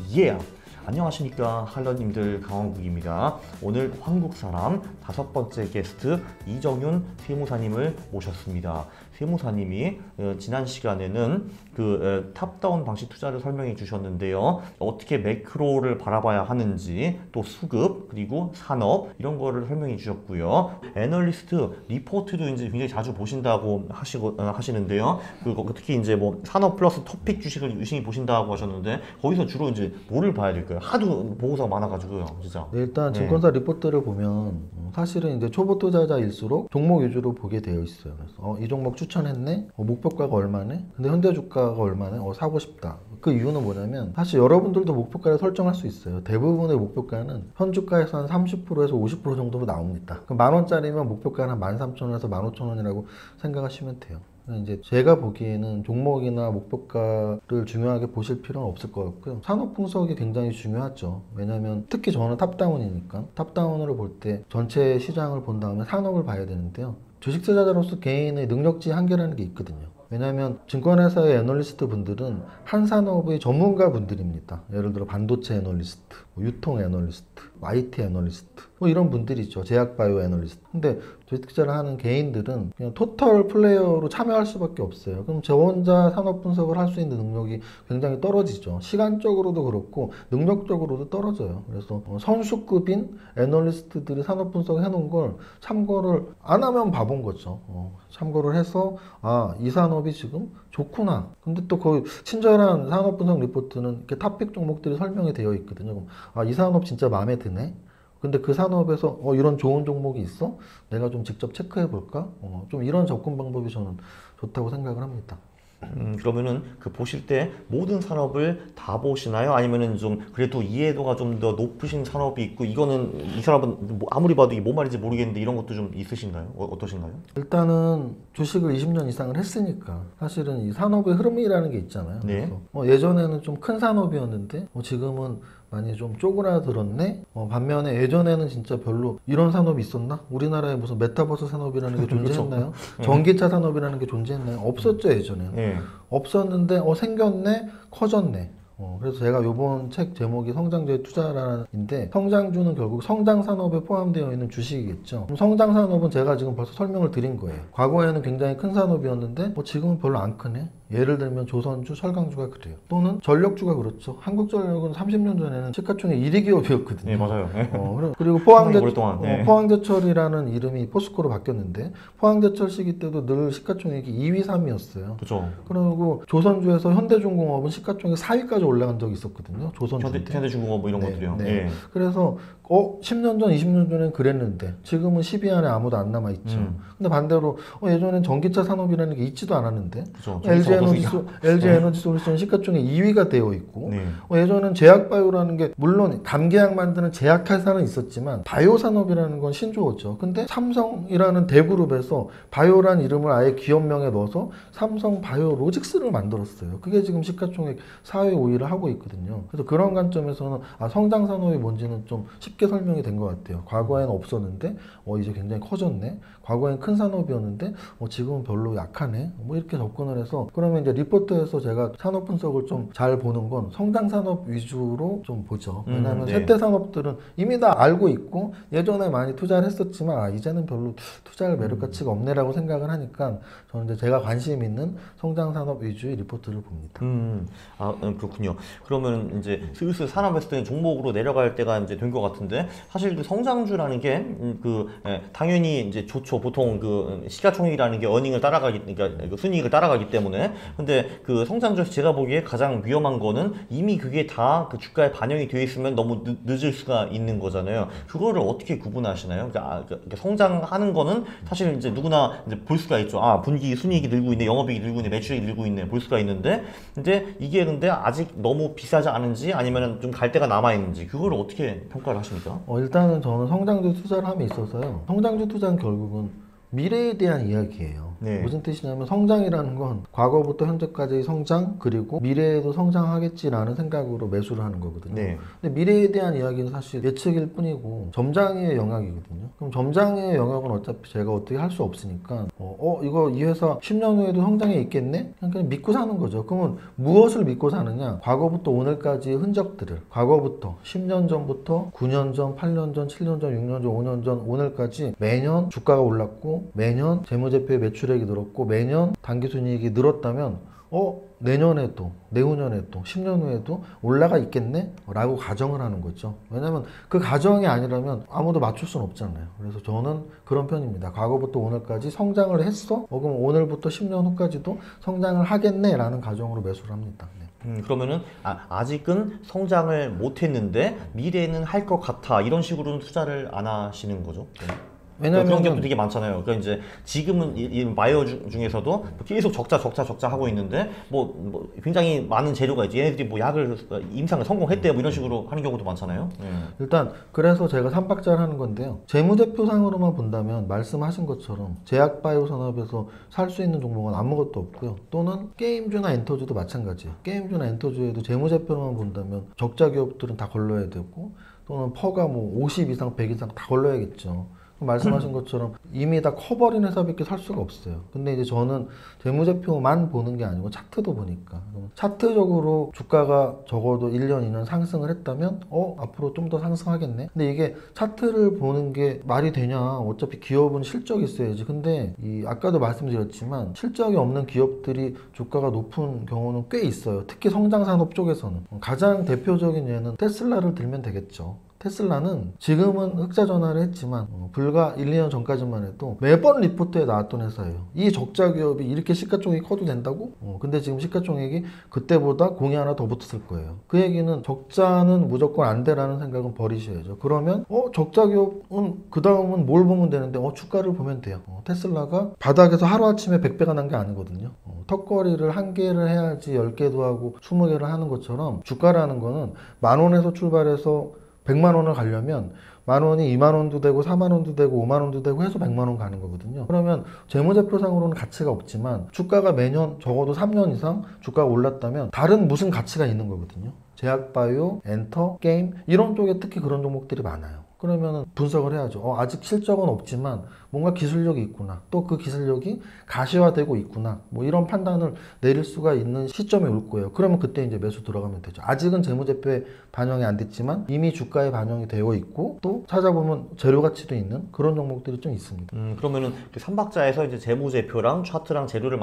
예! 안녕하십니까 할러님들, 강원국입니다. 오늘 한국사람 5번째 게스트 이정윤 세무사님을 모셨습니다. 세무사님이 지난 시간에는 탑다운 방식 투자를 설명해 주셨는데요. 어떻게 매크로를 바라봐야 하는지, 또 수급, 그리고 산업 이런 거를 설명해 주셨고요. 애널리스트 리포트도 이제 굉장히 자주 보신다고 하시는데요. 특히 이제 뭐 산업 플러스 토픽 주식을 유심히 보신다고 하셨는데, 거기서 주로 이제 뭐를 봐야 될까요? 하도 보고서가 많아가지고요, 진짜. 네, 일단 증권사 리포트를 보면 사실은 이제 초보 투자자일수록 종목 위주로 보게 되어 있어요. 그래서 이 종목 추천했네, 목표가가 얼마네, 근데 현재 주가가 얼마네, 사고 싶다. 그 이유는 뭐냐면 사실 여러분들도 목표가를 설정할 수 있어요. 대부분의 목표가는 현주가에서 한 30%에서 50% 정도로 나옵니다. 그럼 10,000원짜리면 목표가는 한 13,000원에서 15,000원이라고 생각하시면 돼요. 이제 제가 보기에는 종목이나 목표가를 중요하게 보실 필요는 없을 것 같고요. 산업 분석이 굉장히 중요하죠. 왜냐하면 특히 저는 탑다운이니까 탑다운으로 볼 때 전체 시장을 본 다음에 산업을 봐야 되는데요. 주식 투자자로서 개인의 능력치 한계라는 게 있거든요. 왜냐하면 증권회사의 애널리스트 분들은 한 산업의 전문가 분들입니다. 예를 들어 반도체 애널리스트, 유통 애널리스트, IT 애널리스트 이런 분들이죠. 제약바이오 애널리스트. 근데 주식 투자를 하는 개인들은 그냥 토털 플레이어로 참여할 수밖에 없어요. 그럼 저 혼자 산업 분석을 할 수 있는 능력이 굉장히 떨어지죠. 시간적으로도 그렇고 능력적으로도 떨어져요. 그래서 선수급인 애널리스트들이 산업 분석을 해놓은 걸 참고를 안 하면 바본 거죠. 참고를 해서 이 산업이 지금 좋구나. 근데 또 거의 친절한 산업 분석 리포트는 이렇게 탑픽 종목들이 설명이 되어 있거든요. 그럼 이 산업 진짜 마음에 드네. 근데 그 산업에서 이런 좋은 종목이 있어? 내가 좀 직접 체크해 볼까? 좀 이런 접근 방법이 저는 좋다고 생각을 합니다. 그러면은 보실 때 모든 산업을 다 보시나요? 아니면은 좀 그래도 이해도가 좀 더 높으신 산업이 있고, 이거는 이 사람은 아무리 봐도 이게 뭔 말인지 모르겠는데, 이런 것도 좀 있으신가요? 어떠신가요? 일단은 주식을 20년 이상을 했으니까 사실은 이 산업의 흐름이라는 게 있잖아요. 네. 그래서 예전에는 좀 큰 산업이었는데 지금은 많이 좀 쪼그라들었네. 반면에 예전에는 진짜 별로 이런 산업이 있었나? 우리나라에 무슨 메타버스 산업이라는 게 존재했나요? 전기차 산업이라는 게 존재했나요? 없었죠, 예전에는. 네. 없었는데 생겼네, 커졌네. 그래서 제가 이번 책 제목이 성장주의 투자라는데, 성장주는 결국 성장산업에 포함되어 있는 주식이겠죠. 그럼 성장산업은 제가 지금 벌써 설명을 드린 거예요. 과거에는 굉장히 큰 산업이었는데 지금은 별로 안 크네. 예를 들면 조선주, 철강주가 그래요. 또는 전력주가 그렇죠. 한국전력은 30년 전에는 시가총액 1위 기업이었거든요. 네, 맞아요. 그리고 포항제철이라는 이름이 포스코로 바뀌었는데, 포항제철 시기 때도 늘 시가총액이 2위, 3위였어요. 그렇죠. 그리고 조선주에서 현대중공업은 시가총액 4위까지 올라간 적이 있었거든요. 조선주. 현대중공업 이런 것들이요. 네. 예. 그래서 10년 전, 20년 전엔 그랬는데 지금은 10위 안에 아무도 안 남아 있죠. 근데 반대로 예전엔 전기차 산업이라는 게 있지도 않았는데, 그렇죠. LG 에너지 솔루션 시가총액 2위가 되어 있고, 네. 예전엔 제약바이오라는 게, 물론 감개약 만드는 제약회사는 있었지만 바이오 산업이라는 건 신조어죠. 근데 삼성이라는 대그룹에서 바이오란 이름을 아예 기업명에 넣어서 삼성 바이오로직스를 만들었어요. 그게 지금 시가총액 4위, 5위를 하고 있거든요. 그래서 그런 관점에서는 성장 산업이 뭔지는 좀 쉽게 설명이 된 것 같아요. 과거에는 없었는데 이제 굉장히 커졌네. 과거엔 큰 산업이었는데 지금은 별로 약하네. 이렇게 접근을 해서, 그러면 이제 리포트에서 제가 산업 분석을 좀 잘 보는 건 성장 산업 위주로 좀 보죠. 왜냐하면 네. 쇠퇴 산업들은 이미 다 알고 있고 예전에 많이 투자를 했었지만 이제는 별로 투자할 매력 가치가 없네라고 생각을 하니까, 저는 이제 제가 관심 있는 성장 산업 위주의 리포트를 봅니다. 그렇군요. 그러면 이제 슬슬 산업했을 때 종목으로 내려갈 때가 이제 된 것 같은데, 사실 성장주라는 게 당연히 이제 좋죠. 보통 시가총액이라는 게 어닝을 따라가기, 그러니까 순이익을 따라가기 때문에. 근데 성장주에서 제가 보기에 가장 위험한 거는 이미 그게 다 주가에 반영이 되어 있으면 너무 늦을 수가 있는 거잖아요. 그거를 어떻게 구분하시나요? 그러니까 성장하는 거는 사실 이제 누구나 이제 볼 수가 있죠. 분기 순이익이 늘고 있네, 영업이익이 늘고 있네, 매출이 늘고 있네, 볼 수가 있는데, 근데 이게 아직 너무 비싸지 않은지, 아니면 좀 갈 데가 남아 있는지, 그걸 어떻게 평가를 하십니까? 일단은 저는 성장주 투자를 함에 있어서요. 성장주 투자는 결국은 미래에 대한 이야기예요. 네. 무슨 뜻이냐면 성장이라는 건 과거부터 현재까지의 성장 그리고 미래에도 성장하겠지라는 생각으로 매수를 하는 거거든요. 네. 근데 미래에 대한 이야기는 사실 예측일 뿐이고 점장의 영역이거든요. 그럼 점장의 영역은 어차피 제가 어떻게 할 수 없으니까 이거 이 회사 10년 후에도 성장해 있겠네? 그냥 믿고 사는 거죠. 그러면 무엇을 믿고 사느냐? 과거부터 오늘까지의 흔적들을 과거부터 10년 전부터 9년 전, 8년 전, 7년 전, 6년 전, 5년 전, 오늘까지 매년 주가가 올랐고 매년 재무제표의 매출액이 늘었고 매년 당기순이익이 늘었다면 내년에도 내후년에도 10년 후에도 올라가 있겠네? 라고 가정을 하는 거죠. 왜냐면 그 가정이 아니라면 아무도 맞출 수는 없잖아요. 그래서 저는 그런 편입니다. 과거부터 오늘까지 성장을 했어? 그럼 오늘부터 10년 후까지도 성장을 하겠네? 라는 가정으로 매수를 합니다. 네. 그러면은 아직은 성장을 못했는데 미래에는 할 것 같아 이런 식으로는 투자를 안 하시는 거죠? 네. 왜냐면 그런 기업도 되게 많잖아요. 그러니까 이제 지금은 이 바이오 중에서도 계속 적자 하고 있는데 뭐 굉장히 많은 재료가 있지. 얘네들이 뭐 약을 임상을 성공했대 뭐 이런 식으로 하는 경우도 많잖아요. 일단 그래서 제가 3박자를 하는 건데요. 재무제표상으로만 본다면 말씀하신 것처럼 제약바이오 산업에서 살 수 있는 종목은 아무것도 없고요. 또는 게임주나 엔터주도 마찬가지예요. 게임주나 엔터주에도 재무제표로만 본다면 적자 기업들은 다 걸러야 되고 또는 퍼가 뭐 50 이상 100 이상 다 걸러야겠죠. 말씀하신 것처럼 이미 다 커버린 회사밖에 살 수가 없어요. 근데 이제 저는 재무제표만 보는 게 아니고 차트도 보니까 차트적으로 주가가 적어도 1년, 2년 상승을 했다면 앞으로 좀 더 상승하겠네. 근데 이게 차트를 보는 게 말이 되냐? 어차피 기업은 실적이 있어야지. 근데 아까도 말씀드렸지만 실적이 없는 기업들이 주가가 높은 경우는 꽤 있어요. 특히 성장산업 쪽에서는 가장 대표적인 예는 테슬라를 들면 되겠죠. 테슬라는 지금은 흑자 전환을 했지만 불과 1, 2년 전까지만 해도 매번 리포트에 나왔던 회사예요. 이 적자 기업이 이렇게 시가총액이 커도 된다고? 근데 지금 시가총액이 그때보다 공이 하나 더 붙었을 거예요. 그 얘기는 적자는 무조건 안 돼라는 생각은 버리셔야죠. 그러면 적자 기업은 그 다음은 뭘 보면 되는데 주가를 보면 돼요. 테슬라가 바닥에서 하루아침에 100배가 난 게 아니거든요. 턱걸이를 1개를 해야지 10개도 하고 20개를 하는 것처럼 주가라는 거는 10,000원에서 출발해서 100만 원을 가려면 10,000원이 2만 원도 되고 4만 원도 되고 5만 원도 되고 해서 100만 원 가는 거거든요. 그러면 재무제표상으로는 가치가 없지만 주가가 매년 적어도 3년 이상 주가가 올랐다면 다른 무슨 가치가 있는 거거든요. 제약바이오, 엔터, 게임 이런 쪽에 특히 그런 종목들이 많아요. 그러면 분석을 해야죠. 아직 실적은 없지만 뭔가 기술력이 있구나. 또 그 기술력이 가시화되고 있구나. 뭐 이런 판단을 내릴 수가 있는 시점이 올 거예요. 그러면 그때 이제 매수 들어가면 되죠. 아직은 재무제표에 반영이 안 됐지만 이미 주가에 반영이 되어 있고 또 찾아보면 재료 가치도 있는 그런 종목들이 좀 있습니다. 그러면은 그 3박자에서 이제 재무제표랑 차트랑 재료를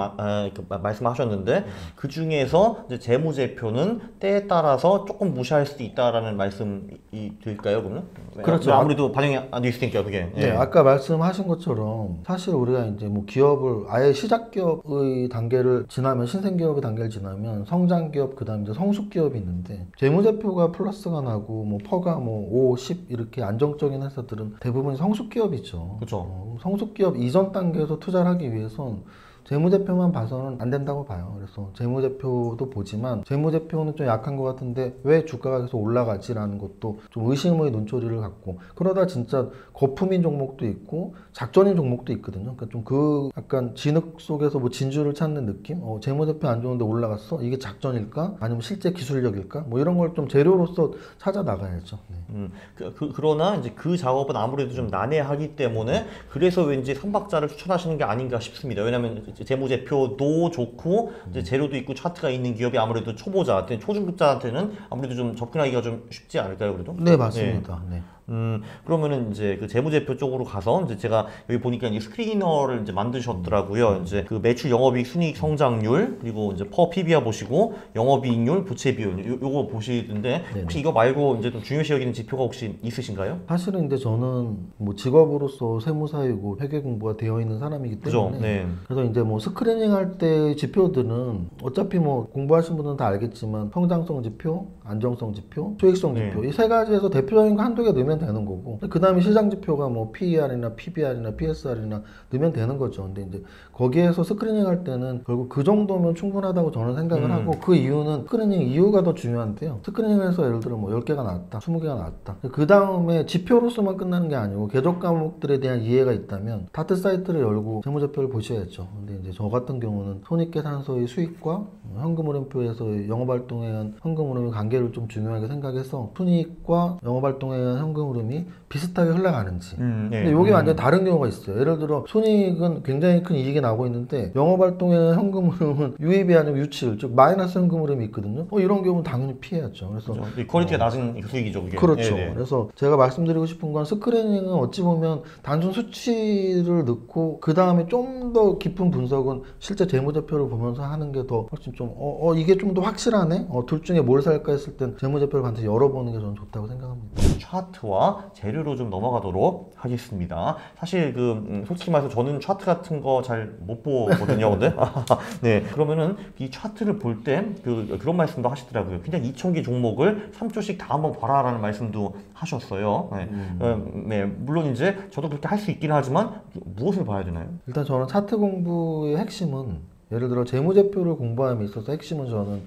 말씀하셨는데 그 중에서 이제 재무제표는 때에 따라서 조금 무시할 수도 있다라는 말씀이 될까요, 그러면? 그렇죠. 아무래도 반영이 안 될 수도 있으니까 그게. 네, 아까 말씀하신 것처럼 사실 우리가 이제 뭐 기업을 아예 시작 기업의 단계를 지나면 신생기업의 단계를 지나면 성장 기업 그다음에 이제 성숙 기업이 있는데 재무제표가 플러스가 나고 뭐 퍼가 뭐 5, 10 이렇게 안정적인 회사들은 대부분 성숙 기업이죠. 그렇죠. 성숙 기업 이전 단계에서 투자를 하기 위해선 재무제표만 봐서는 안 된다고 봐요. 그래서 재무제표도 보지만 재무제표는 좀 약한 것 같은데 왜 주가가 계속 올라가지라는 것도 좀 의심의 눈초리를 갖고 그러다 진짜 거품인 종목도 있고 작전인 종목도 있거든요. 그러니까 좀 그 약간 진흙 속에서 뭐 진주를 찾는 느낌? 재무제표 안 좋은데 올라갔어? 이게 작전일까? 아니면 실제 기술력일까? 뭐 이런 걸 좀 재료로서 찾아 나가야죠. 네. 그러나 이제 그 작업은 아무래도 좀 난해하기 때문에 그래서 왠지 3박자를 추천하시는 게 아닌가 싶습니다. 왜냐하면 재무제표도 좋고 이제 재료도 있고 차트가 있는 기업이 아무래도 초보자, 초중급자한테는 아무래도 좀 접근하기가 좀 쉽지 않을까요, 그래도? 네, 맞습니다. 네. 그러면은 이제 그 재무제표 쪽으로 가서 이제 제가 여기 보니까 이 스크리너를 이제 만드셨더라고요. 이제 그 매출, 영업이익, 순이익 성장률 그리고 이제 퍼 PBR 보시고 영업이익률, 부채 비율 요거 보시던데 혹시 이거 말고 이제 좀 중요시 여기는 지표가 혹시 있으신가요? 사실은 이제 저는 뭐 직업으로서 세무사이고 회계 공부가 되어 있는 사람이기 때문에 그죠? 네. 그래서 이제 뭐 스크리닝 할 때 지표들은 어차피 뭐 공부하신 분은 다 알겠지만 성장성 지표 안정성 지표, 수익성 네. 지표 이 세 가지에서 대표적인 거 한두 개 넣으면 되는 거고 그 다음에 시장 지표가 뭐 PER이나 PBR이나 PSR이나 넣으면 되는 거죠. 근데 이제 거기에서 스크리닝 할 때는 결국 그 정도면 충분하다고 저는 생각을 하고 그 이유는 스크리닝 이유가 더 중요한데요. 스크리닝에서 예를 들어 뭐 10개가 나왔다, 20개가 나왔다. 그 다음에 지표로서만 끝나는 게 아니고 궤적 과목들에 대한 이해가 있다면 다트 사이트를 열고 재무제표를 보셔야죠. 근데 이제 저 같은 경우는 손익계산서의 수익과 현금흐름표에서 영업활동에 의한 현금흐름의 관계를 좀 중요하게 생각해서 순이익과 영업활동에 의한 현금흐름이 비슷하게 흘러가는지. 네. 근데 이게 완전히 다른 경우가 있어요. 예를 들어 순이익은 굉장히 큰 이익이 나고 있는데 영업활동에 의한 현금흐름은 유입이 아니고 유출, 즉 마이너스 현금흐름이 있거든요. 이런 경우는 당연히 피해야죠. 그래서 그렇죠. 퀄리티가 낮은 수익이죠, 그게. 그렇죠. 네네. 그래서 제가 말씀드리고 싶은 건 스크리닝은 어찌 보면 단순 수치를 넣고 그 다음에 좀 더 깊은 분석은 실제 재무제표를 보면서 하는 게 더 훨씬 좀 이게 좀 더 확실하네. 둘 중에 뭘 살까 했을 땐 재무제표를 반드시 열어보는 게 저는 좋다고 생각합니다. 차트와 재료로 좀 넘어가도록 하겠습니다. 사실 솔직히 말해서 저는 차트 같은 거 잘 못 보거든요, 근데. 네. 그러면은 이 차트를 볼 때 그런 말씀도 하시더라고요. 그냥 2,000개 종목을 3초씩 다 한번 봐라라는 말씀도 하셨어요. 네. 네. 물론 이제 저도 그렇게 할 수 있긴 하지만 무엇을 봐야 되나요? 일단 저는 차트 공부의 핵심은 예를 들어 재무제표를 공부함에 있어서 핵심은 저는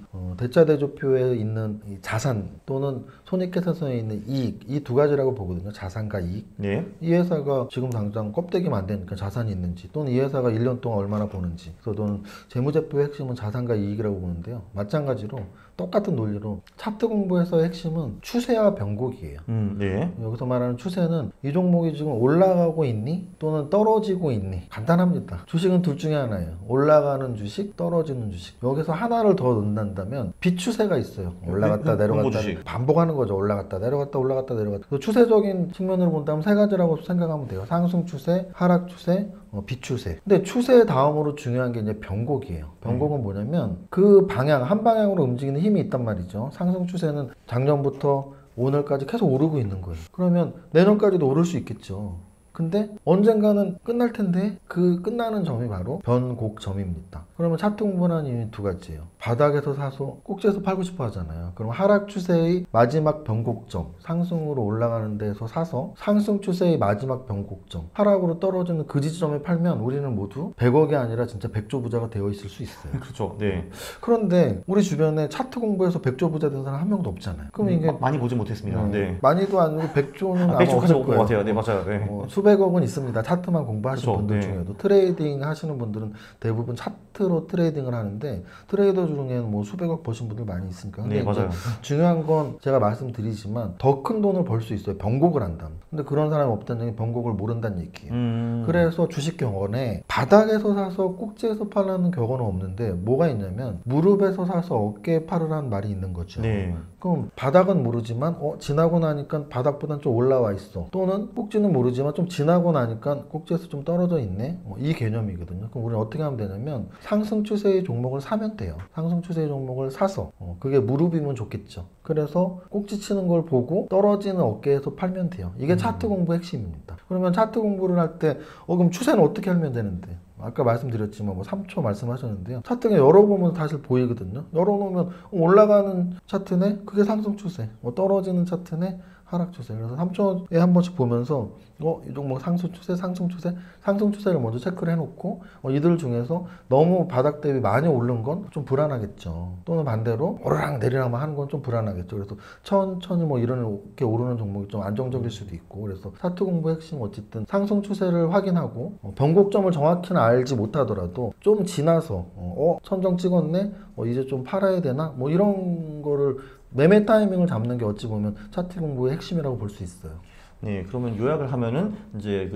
대차대조표에 있는 이 자산 또는 손익계산서에 있는 이익 이 두 가지라고 보거든요. 자산과 이익. 네. 이 회사가 지금 당장 껍데기만 안 되니까 자산이 있는지 또는 이 회사가 1년 동안 얼마나 버는지. 그래서 저는 재무제표의 핵심은 자산과 이익이라고 보는데요. 마찬가지로 똑같은 논리로 차트 공부에서의 핵심은 추세와 변곡이에요. 네. 여기서 말하는 추세는 이 종목이 지금 올라가고 있니? 또는 떨어지고 있니? 간단합니다. 주식은 둘 중에 하나예요. 올라가는 주식, 떨어지는 주식. 여기서 하나를 더 넣는다면 비추세가 있어요. 올라갔다 내려갔다 반복하는 거죠. 올라갔다 내려갔다 올라갔다 내려갔다. 추세적인 측면으로 본다면 세 가지라고 생각하면 돼요. 상승 추세, 하락 추세, 비추세. 근데 추세 다음으로 중요한 게 이제 변곡이에요. 변곡은 뭐냐면 그 방향, 한 방향으로 움직이는 힘이 있단 말이죠. 상승 추세는 작년부터 오늘까지 계속 오르고 있는 거예요. 그러면 내년까지도 오를 수 있겠죠. 근데 언젠가는 끝날 텐데 그 끝나는 점이 바로 변곡점입니다. 그러면 차트 공부는 이유는 두 가지예요. 바닥에서 사서 꼭지에서 팔고 싶어 하잖아요. 그럼 하락 추세의 마지막 변곡점, 상승으로 올라가는 데서 사서 상승 추세의 마지막 변곡점, 하락으로 떨어지는 그 지점에 팔면 우리는 모두 100억이 아니라 진짜 100조 부자가 되어 있을 수 있어요. 그렇죠. 네. 그런데 우리 주변에 차트 공부해서 100조 부자 된 사람 한 명도 없잖아요. 그럼 이게 많이 보지 못했습니다. 네. 많이도 아니고 100조는 아마 100조까지 없을 못 본 것 거예요. 같아요. 네, 맞아요. 네. 수백억은 있습니다. 차트만 공부하시는 그렇죠. 분들 네. 중에도 트레이딩 하시는 분들은 대부분 차트로 트레이딩을 하는데 트레이더 중에는 뭐 수백억 버신 분들 많이 있으니까. 근데 네, 맞아요. 중요한 건 제가 말씀드리지만 더 큰 돈을 벌 수 있어요. 변곡을 한다면. 근데 그런 사람이 없다는 얘기는 변곡을 모른다는 얘기예요. 그래서 주식 격언에 바닥에서 사서 꼭지에서 팔라는 격언은 없는데 뭐가 있냐면 무릎에서 사서 어깨에 팔으라는 말이 있는 거죠. 네. 그럼 바닥은 모르지만 지나고 나니까 바닥보다는 좀 올라와 있어. 또는 꼭지는 모르지만 좀 지나고 나니까 꼭지에서 좀 떨어져 있네. 이 개념이거든요. 그럼 우리는 어떻게 하면 되냐면 상승 추세의 종목을 사면 돼요. 상승 추세의 종목을 사서 그게 무릎이면 좋겠죠. 그래서 꼭지 치는 걸 보고 떨어지는 어깨에서 팔면 돼요. 이게 차트 공부 핵심입니다. 그러면 차트 공부를 할 때 그럼 추세는 어떻게 하면 되는데? 아까 말씀드렸지만 3초 말씀하셨는데요. 차트가 열어보면 사실 보이거든요. 열어놓으면 올라가는 차트네? 그게 상승 추세. 떨어지는 차트네? 하락 추세. 그래서 3초에 한 번씩 보면서 이 종목 상승 추세, 상승 추세, 상승 추세를 먼저 체크를 해놓고 이들 중에서 너무 바닥 대비 많이 오른 건 좀 불안하겠죠. 또는 반대로 오르락 내리락만 하는 건 좀 불안하겠죠. 그래서 천천히 이렇게 오르는 종목이 좀 안정적일 수도 있고. 그래서 차트 공부 핵심 어쨌든 상승 추세를 확인하고 변곡점을 정확히는 알지 못하더라도 좀 지나서 천정 찍었네? 이제 좀 팔아야 되나? 이런 거를 매매 타이밍을 잡는 게 어찌 보면 차트 공부의 핵심이라고 볼 수 있어요. 네, 그러면 요약을 하면은 이제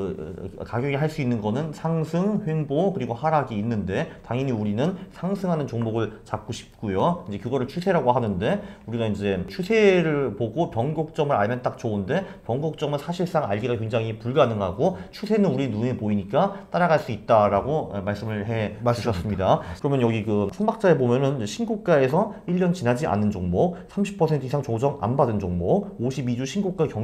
가격이 할 수 있는 거는 상승, 횡보 그리고 하락이 있는데 당연히 우리는 상승하는 종목을 잡고 싶고요. 이제 그거를 추세라고 하는데 우리가 이제 추세를 보고 변곡점을 알면 딱 좋은데 변곡점은 사실상 알기가 굉장히 불가능하고 추세는 우리 눈에 보이니까 따라갈 수 있다라고 말씀을 해 주셨습니다. 그러면 여기 선박자에 보면은 신고가에서 1년 지나지 않은 종목, 30% 이상 조정 안 받은 종목, 52주 신고가 경신기업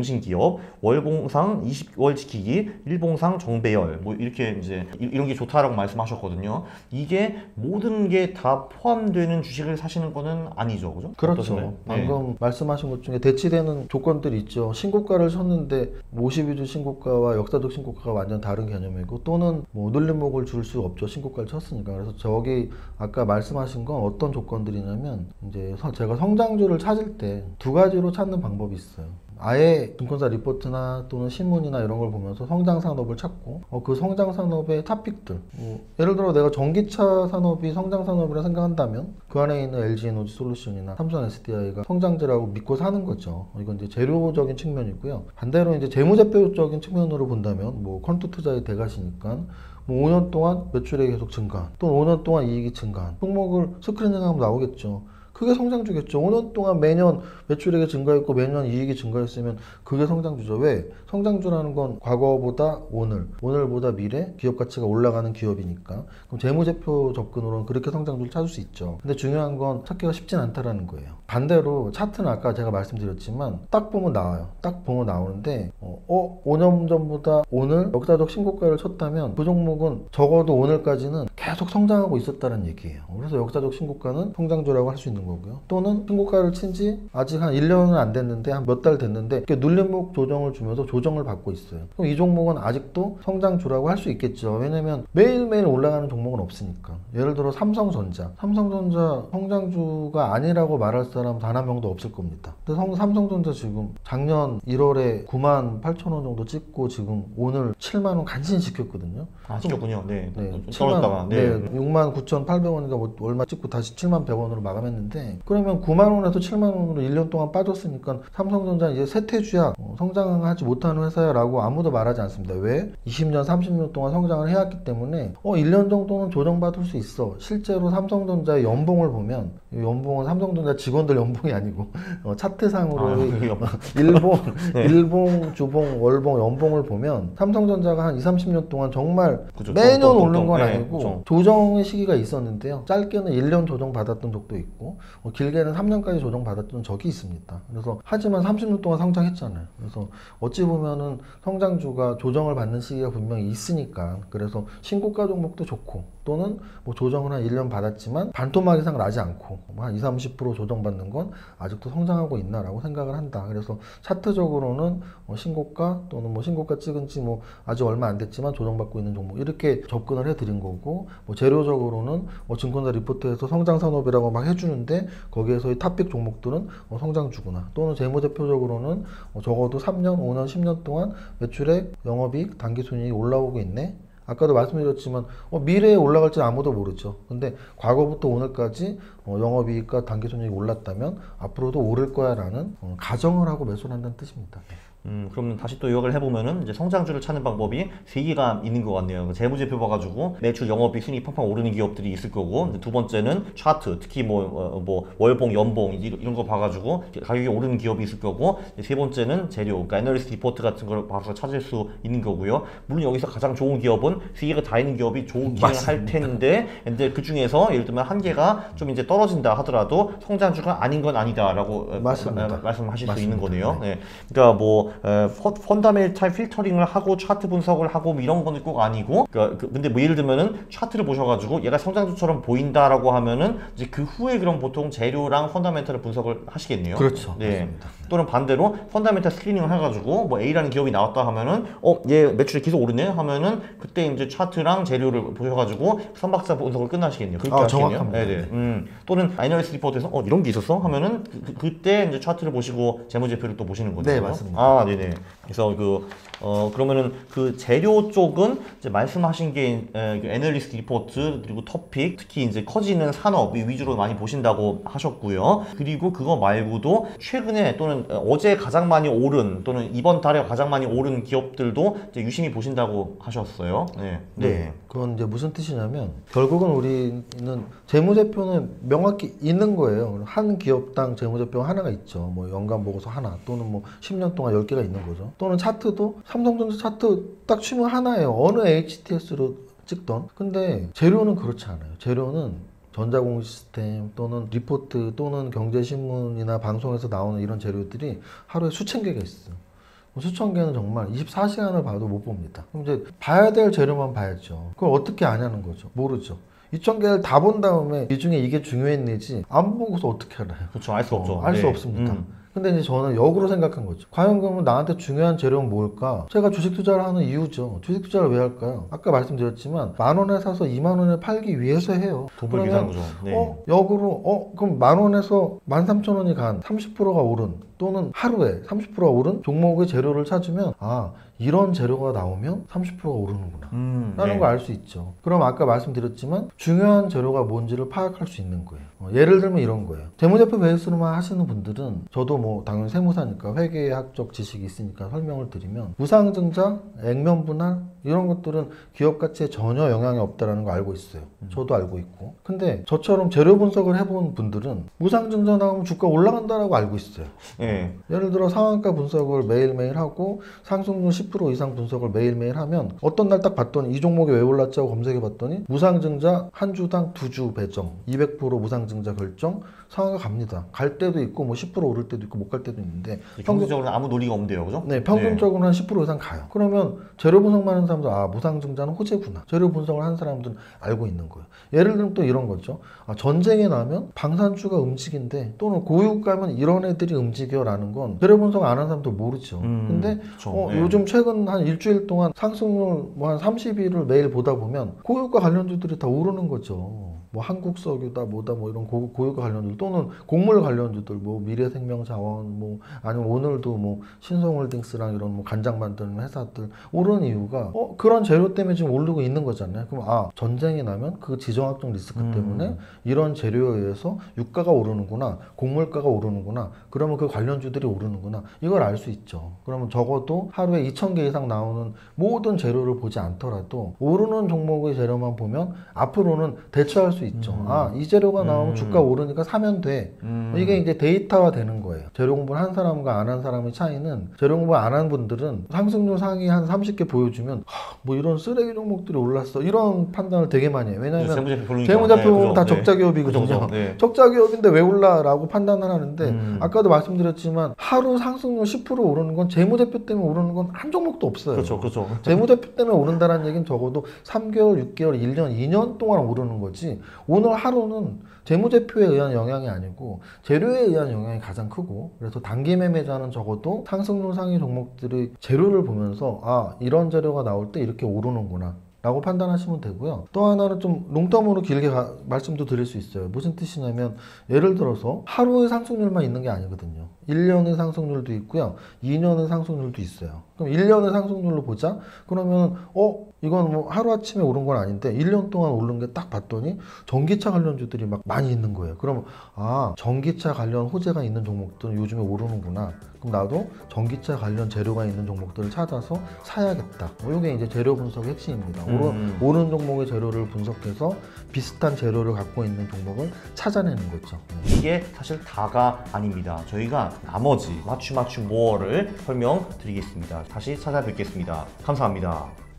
기업, 월봉상 20월 지키기, 일봉상 정배열 뭐 이렇게 이제 이런 게 좋다라고 말씀하셨거든요. 이게 모든 게 다 포함되는 주식을 사시는 거는 아니죠, 그죠? 그렇죠. 어떠세요? 방금 말씀하신 것 중에 대치되는 조건들이 있죠. 신고가를 쳤는데 52주 신고가와 역사적 신고가가 완전 다른 개념이고 또는 뭐 눌림목을 줄 수 없죠. 신고가를 쳤으니까. 그래서 저기 아까 말씀하신 건 어떤 조건들이냐면 이제 제가 성장주를 찾을 때 두 가지로 찾는 방법이 있어요. 아예 증권사 리포트나 또는 신문이나 이런 걸 보면서 성장 산업을 찾고 그 성장 산업의 탑픽들 예를 들어 내가 전기차 산업이 성장 산업이라 생각한다면 그 안에 있는 LG에너지 솔루션이나 삼성 SDI가 성장주라고 믿고 사는 거죠. 이건 이제 재료적인 측면이고요. 반대로 이제 재무제표적인 측면으로 본다면 뭐 퀀트 투자의 대가시니까 뭐 5년 동안 매출액이 계속 증가 또는 5년 동안 이익이 증가 종목을 스크리닝하면 나오겠죠. 그게 성장주겠죠. 5년 동안 매년 매출액이 증가했고 매년 이익이 증가했으면 그게 성장주죠. 왜? 성장주라는 건 과거보다 오늘, 오늘보다 미래 기업 가치가 올라가는 기업이니까. 그럼 재무제표 접근으로는 그렇게 성장주를 찾을 수 있죠. 근데 중요한 건 찾기가 쉽진 않다라는 거예요. 반대로 차트는 아까 제가 말씀드렸지만 딱 보면 나와요. 딱 보면 나오는데 5년 전보다 오늘 역사적 신고가를 쳤다면 그 종목은 적어도 오늘까지는 계속 성장하고 있었다는 얘기예요. 그래서 역사적 신고가는 성장주라고 할 수 있는 거고요. 또는 신고가를 친 지 아직 한 1년은 안 됐는데 한 몇 달 됐는데 이렇게 눌림목 조정을 주면서 조정을 받고 있어요. 그럼 이 종목은 아직도 성장주라고 할 수 있겠죠. 왜냐면 매일매일 올라가는 종목은 없으니까. 예를 들어 삼성전자 성장주가 아니라고 말할 사람 단 한 명도 없을 겁니다. 근데 삼성전자 지금 작년 1월에 98,000원 정도 찍고 지금 오늘 70,000원 간신히 지켰거든요. 아, 찍혔군요. 네. 네, 떨어졌다가. 네. 69,800원인가 뭐 얼마 찍고 다시 71,100원으로 마감했는데 그러면 90,000원에서 70,000원으로 1년 동안 빠졌으니까 삼성전자는 이제 쇠퇴주야 성장하지 못하는 회사야 라고 아무도 말하지 않습니다. 왜? 20년 30년 동안 성장을 해왔기 때문에 1년 정도는 조정받을 수 있어. 실제로 삼성전자의 연봉을 보면 이 연봉은 삼성전자 직원들 연봉이 아니고 차트상으로 일봉, 주봉, 월봉, 연봉을 보면 삼성전자가 한 20-30년 동안 정말 그쵸, 매년 오른 건 네, 아니고 그쵸. 조정의 시기가 있었는데요. 짧게는 1년 조정 받았던 적도 있고 길게는 3년까지 조정 받았던 적이 있습니다. 그래서 하지만 30년 동안 성장했잖아요. 그래서 어찌 보면은 성장주가 조정을 받는 시기가 분명히 있으니까 그래서 신고가 종목도 좋고 또는 뭐 조정을 한 1년 받았지만 반토막 이상 나지 않고 한 20-30% 조정받는 건 아직도 성장하고 있나라고 생각을 한다. 그래서 차트적으로는 신고가 또는 뭐 신고가 찍은 지 뭐 아직 얼마 안 됐지만 조정받고 있는 종목 이렇게 접근을 해드린 거고 뭐 재료적으로는 증권사 리포트에서 성장 산업이라고 막 해주는데 거기에서의 탑픽 종목들은 성장주구나 또는 재무제표적으로는 적어도 3년, 5년, 10년 동안 매출액, 영업이익, 당기순이익이 올라오고 있네. 아까도 말씀드렸지만 미래에 올라갈지 아무도 모르죠. 근데 과거부터 오늘까지 영업이익과 당기순이익이 올랐다면 앞으로도 오를 거야 라는 가정을 하고 매수를 한다는 뜻입니다. 그러면 다시 또 요약을 해보면은 이제 성장주를 찾는 방법이 세 개가 있는 것 같네요. 재무제표 봐가지고 매출, 영업이익, 순이익 팡팡 오르는 기업들이 있을 거고, 두 번째는 차트, 특히 뭐 월봉, 연봉 이런 거 봐가지고 가격이 오르는 기업이 있을 거고, 세 번째는 재료, 그러니까 애널리스트 리포트 같은 걸 봐서 찾을 수 있는 거고요. 물론 여기서 가장 좋은 기업은 세 개가 다 있는 기업이 좋은 기능을 할 텐데, 근데 그 중에서 예를 들면 한 개가 좀 이제 떨어진다 하더라도 성장주가 아닌 건 아니다라고 말씀하실 수 있는 거네요. 네. 그러니까 뭐 펀다멘탈 필터링을 하고 차트 분석을 하고 뭐 이런 건 꼭 아니고 근데 뭐 예를 들면은 차트를 보셔가지고 얘가 성장주처럼 보인다라고 하면은 이제 그 후에 그럼 보통 재료랑 펀다멘탈을 분석을 하시겠네요. 그렇죠. 네. 맞습니다. 또는 반대로 펀다멘탈 스크리닝을 해가지고 뭐 A라는 기업이 나왔다 하면은 얘 매출이 계속 오르네 하면은 그때 이제 차트랑 재료를 보셔가지고 선박자 분석을 끝나시겠네요. 그렇게 하시겠네요. 정확합니다. 네네. 또는 애널리스트 리포트에서 이런 게 있었어 하면은 그때 이제 차트를 보시고 재무제표를 또 보시는 거죠. 네, 맞습니다. 아, 네네. 그래서 그러면은 그 재료 쪽은 이제 말씀하신 게 애널리스트 리포트 그리고 토픽 특히 이제 커지는 산업 위주로 많이 보신다고 하셨고요. 그리고 그거 말고도 최근에 또는 어제 가장 많이 오른 또는 이번 달에 가장 많이 오른 기업들도 이제 유심히 보신다고 하셨어요. 네. 네. 그건 이제 무슨 뜻이냐면 결국은 우리는 재무제표는 명확히 있는 거예요. 한 기업당 재무제표 하나가 있죠. 뭐 연간 보고서 하나 또는 뭐 10년 동안 10개가 있는 거죠. 또는 차트도 삼성전자 차트 딱 치면 하나예요. 어느 HTS로 찍던. 근데 재료는 그렇지 않아요. 재료는 전자공시 시스템 또는 리포트 또는 경제신문이나 방송에서 나오는 이런 재료들이 하루에 수천 개가 있어요. 수천 개는 정말 24시간을 봐도 못 봅니다. 그럼 이제 봐야 될 재료만 봐야죠. 그걸 어떻게 아냐는 거죠. 모르죠. 2,000개를 다 본 다음에 이 중에 이게 중요했는지 안 보고서 어떻게 알아요? 그렇죠. 알 수 없죠. 알 수 네. 없습니다. 근데 이제 저는 역으로 생각한 거죠. 과연 그러면 나한테 중요한 재료는 뭘까? 제가 주식 투자를 하는 이유죠. 주식 투자를 왜 할까요? 아까 말씀드렸지만 10,000원에 사서 20,000원에 팔기 위해서 해요. 돈 벌기 위해서 하는 거죠. 네. 역으로 그럼 10,000원에서 13,000원이 간 30%가 오른 또는 하루에 30%가 오른 종목의 재료를 찾으면 이런 재료가 나오면 30%가 오르는구나 라는 네. 걸 알 수 있죠. 그럼 아까 말씀드렸지만 중요한 재료가 뭔지를 파악할 수 있는 거예요. 예를 들면 이런 거예요. 재무제표 베이스로만 하시는 분들은 저도 뭐 당연히 세무사니까 회계학적 지식이 있으니까 설명을 드리면 무상증자, 액면분할 이런 것들은 기업 가치에 전혀 영향이 없다는 거 알고 있어요. 저도 알고 있고. 근데 저처럼 재료 분석을 해본 분들은 무상증자 나오면 주가 올라간다라고 알고 있어요. 네. 예를 들어 상한가 분석을 매일매일 하고 상승률 10% 이상 분석을 매일매일 하면 어떤 날 딱 봤더니 이 종목이 왜 올랐지 하고 검색해 봤더니 무상증자 한 주당 2주 배정 200% 무상증자 결정 상한가 갑니다. 갈 때도 있고 뭐 10% 오를 때도 있고 못 갈 때도 있는데 경제적으로는 아무 논리가 없는데요. 그죠? 네, 평균적으로는 한 10% 이상 가요. 그러면 재료 분석만 하는 사람들 무상증자는 호재구나. 재료 분석을 하는 사람들은 알고 있는 거예요. 예를 들면 또 이런 거죠. 전쟁이 나면 방산주가 움직인대 또는 고유가 가면 이런 애들이 움직여라는 건 재료 분석 안 하는 사람도 모르죠. 근데 네. 요즘 최근 한 일주일 동안 상승률 뭐 한 30일을 매일 보다 보면 고유가 관련주들이 다 오르는 거죠. 뭐 한국석유다 뭐다 뭐 이런 고유가 관련주들 또는 곡물 관련주들 뭐 미래생명자원 뭐 아니면 오늘도 뭐 신성홀딩스랑 이런 뭐 간장 만드는 회사들 오르는 이유가 그런 재료 때문에 지금 오르고 있는 거잖아요. 그럼 전쟁이 나면 그 지정학적 리스크 때문에 이런 재료에 의해서 유가가 오르는구나 곡물가가 오르는구나 그러면 그 관련주들이 오르는구나 이걸 알 수 있죠. 그러면 적어도 하루에 2,000개 이상 나오는 모든 재료를 보지 않더라도 오르는 종목의 재료만 보면 앞으로는 대처할 수 있죠. 이 재료가 나오면 주가 오르니까 사면 돼. 이게 이제 데이터화 되는 거예요. 재료 공부를 한 사람과 안 한 사람의 차이는 재료 공부 안 한 분들은 상승률 상위 한 30개 보여주면 뭐 이런 쓰레기 종목들이 올랐어 이런 판단을 되게 많이 해요. 왜냐하면 재무제표 다 적자 기업이거든요. 네. 적자 기업인데 왜 올라라고 판단을 하는데 아까도 말씀드렸지만 하루 상승률 10% 오르는 건 재무제표 때문에 오르는 건 한 종목도 없어요. 그렇죠. 재무제표 때문에 오른다는 얘기는 적어도 3개월, 6개월, 1년, 2년 동안 오르는 거지 오늘 하루는 재무제표에 의한 영향이 아니고 재료에 의한 영향이 가장 크고 그래서 단기 매매자는 적어도 상승률 상위 종목들의 재료를 보면서 이런 재료가 나올 때 이렇게 오르는구나 라고 판단하시면 되고요. 또 하나는 좀 롱텀으로 길게 말씀도 드릴 수 있어요. 무슨 뜻이냐면 예를 들어서 하루의 상승률만 있는 게 아니거든요. 1년의 상승률도 있고요. 2년의 상승률도 있어요. 그럼 1년의 상승률로 보자. 그러면 이건 뭐 하루아침에 오른 건 아닌데 1년 동안 오른 게 딱 봤더니 전기차 관련주들이 막 많이 있는 거예요. 그러면 전기차 관련 호재가 있는 종목들은 요즘에 오르는구나. 그럼 나도 전기차 관련 재료가 있는 종목들을 찾아서 사야겠다. 이게 이제 재료 분석의 핵심입니다. 오른 종목의 재료를 분석해서 비슷한 재료를 갖고 있는 종목을 찾아내는 거죠. 이게 사실 다가 아닙니다. 저희가 나머지 맞춤 모어를 설명드리겠습니다. 다시 찾아뵙겠습니다. 감사합니다.